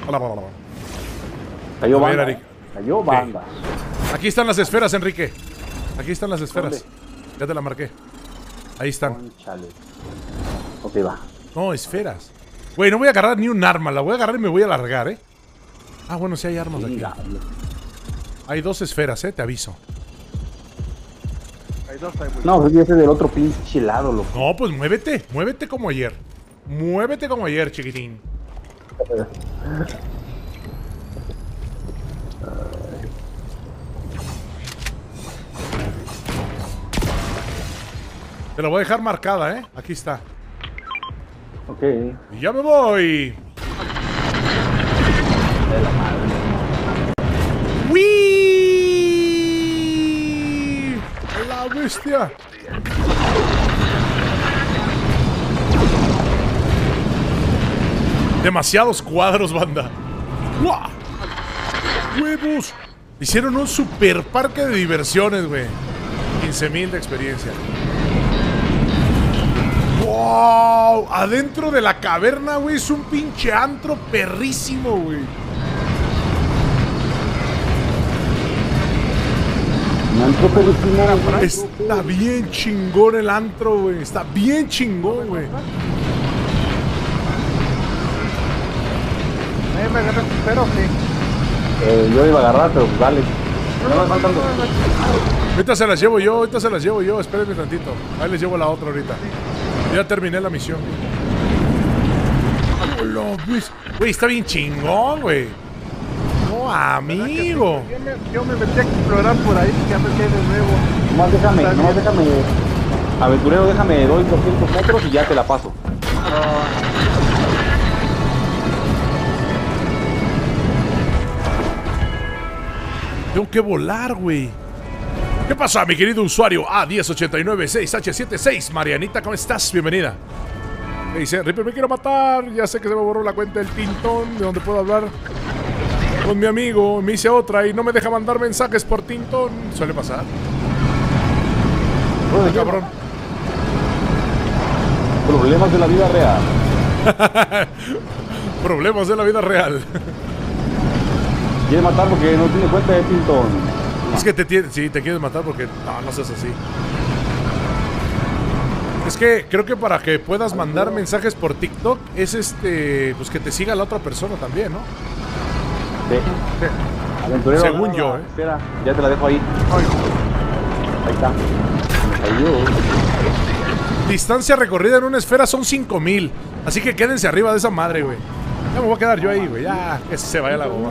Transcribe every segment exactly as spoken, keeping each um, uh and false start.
Cayó banda. Ver, Cayó banda. Okay. Aquí están las esferas, Enrique. Aquí están las esferas. ¿Dónde? Ya te la marqué. Ahí están. Conchale. Ok, va. No, esferas. Güey, no voy a agarrar ni un arma. La voy a agarrar y me voy a largar, ¿eh? Ah, bueno, sí hay armas aquí. Hay dos esferas, ¿eh? Te aviso. Hay dos, hay no, pues ese del otro pinche lado, loco. No, pues muévete. Muévete como ayer. Muévete como ayer, chiquitín. Te la voy a dejar marcada, ¿eh? Aquí está. Ok. Y ya me voy. ¡Wii! ¡La bestia! Demasiados cuadros, banda. ¡Guau! ¡Huevos! Hicieron un super parque de diversiones, güey. quince mil de experiencia. ¡Wow! Adentro de la caverna, güey, es un pinche antro perrísimo, güey. Un antro perrísimo. Está bien chingón el antro, güey. Está bien chingón, güey. ¿Eh, me agarras pero sí? Eh, yo iba a agarrar, pero pues dale. No me faltan dos. Ahorita se las llevo yo, ahorita se las llevo yo. Espérenme tantito. Ahí les llevo la otra ahorita. Ya terminé la misión. Güey, está bien chingón, güey. No, amigo. Yo me, yo me metí a explorar por ahí, ya me quedé de nuevo. Nomás déjame, nomás déjame. Aventurero, déjame, doy doscientos metros y ya te la paso. Uh, Tengo que volar, güey. ¿Qué pasa, mi querido usuario A uno cero ocho nueve seis H setenta y seis? Marianita, ¿cómo estás? Bienvenida. Me dice, Ripper, me quiero matar. Ya sé que se me borró la cuenta del Tintón, de donde puedo hablar con mi amigo. Me hice otra y no me deja mandar mensajes por Tintón. Suele pasar. Ay, cabrón. Problemas de la vida real. Problemas de la vida real. Quiere matar porque no tiene cuenta de Tintón. Es que te tiene, sí, te quieres matar porque no, no seas así. Es que creo que para que puedas mandar mensajes por TikTok es este, pues que te siga la otra persona también, ¿no? Sí. Sí. Aventurero, según no, yo, no, ¿eh? Espera, ya te la dejo ahí. Ahí está. Ahí. Distancia recorrida en una esfera son cinco mil. Así que quédense arriba de esa madre, güey. Ya me voy a quedar yo ahí, güey. Ya, que se vaya la goma.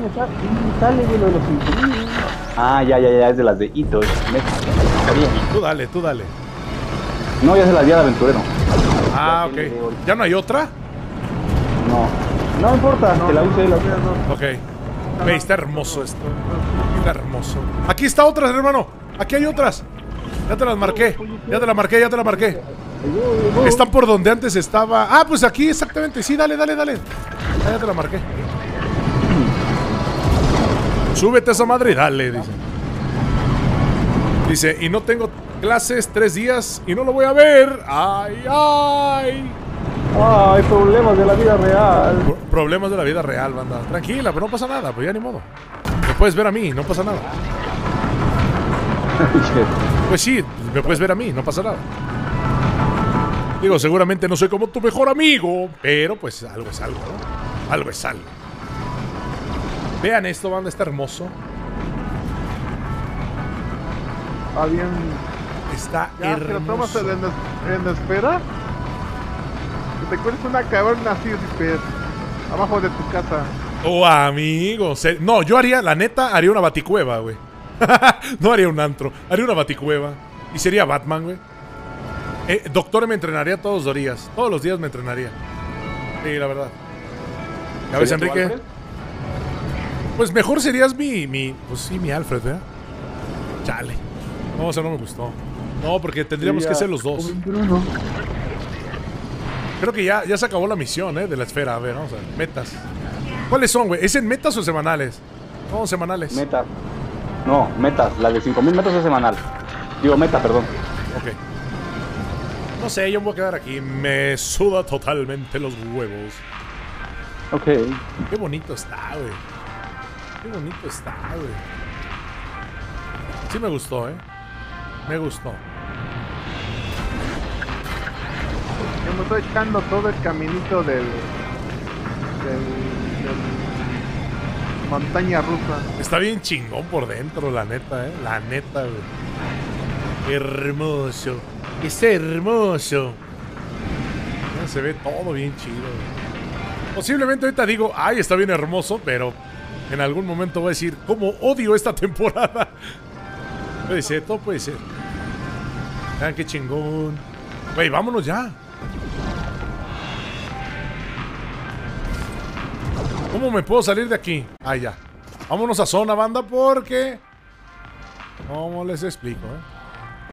Ah, ya, ya, ya, es de las de Ito. Tú dale, tú dale. No, ya se las di al aventurero. Ah, ok. ¿Ya no hay otra? No. No importa, no, que la use, la use. Ok. Ve, está hermoso esto. Está hermoso. Aquí está otras, hermano. Aquí hay otras. Ya te las marqué. Ya te la marqué, ya te la marqué. Están por donde antes estaba. Ah, pues aquí exactamente. Sí, dale, dale, dale. Ah, ya te la marqué. Súbete a esa madre y dale, dice. Dice, y no tengo clases tres días y no lo voy a ver. Ay, ay. Ay, problemas de la vida real. Pro problemas de la vida real, banda. Tranquila, pero no pasa nada, pues ya ni modo. Me puedes ver a mí, no pasa nada. Pues sí, me puedes ver a mí, no pasa nada. Digo, seguramente no soy como tu mejor amigo, pero pues algo es algo, ¿no? Algo es algo. Vean esto, banda, está hermoso. Ah, bien. Está ya, hermoso. pero tomas en, en espera. Que te encuentres una caverna así, Ripper, abajo de tu casa. Oh, amigo. No, yo haría, la neta, haría una baticueva, güey. No haría un antro, haría una baticueva. Y sería Batman, güey. Eh, doctor me entrenaría todos los días. Todos los días me entrenaría. Sí, la verdad. ¿Ya ves, Enrique? Alfred? Pues mejor serías mi, mi... Pues sí, mi Alfred, ¿eh? Chale. No, o sea, no me gustó. No, porque tendríamos sí, que ser los dos. Bruno. Creo que ya, ya se acabó la misión, ¿eh? De la esfera. A ver, vamos a ver. Metas. ¿Cuáles son, güey? ¿Es en metas o semanales? No, semanales. Metas. No, metas. La de cinco mil metros es semanal. Digo, meta, perdón. Ok. No sé, yo me voy a quedar aquí. Me suda totalmente los huevos. Ok. Qué bonito está, güey. Qué bonito está, güey. Sí me gustó, ¿eh? Me gustó. Yo me estoy echando todo el caminito del... del... del montaña rusa. Está bien chingón por dentro, la neta, ¿eh? La neta, güey. Hermoso. Es hermoso. Ya se ve todo bien chido, güey. Posiblemente ahorita digo, ay, está bien hermoso, pero en algún momento voy a decir, ¿cómo odio esta temporada? Puede ser, todo puede ser. Vean qué chingón. Güey, vámonos ya. ¿Cómo me puedo salir de aquí? Ah, ya. Vámonos a zona, banda, porque... ¿Cómo les explico, eh?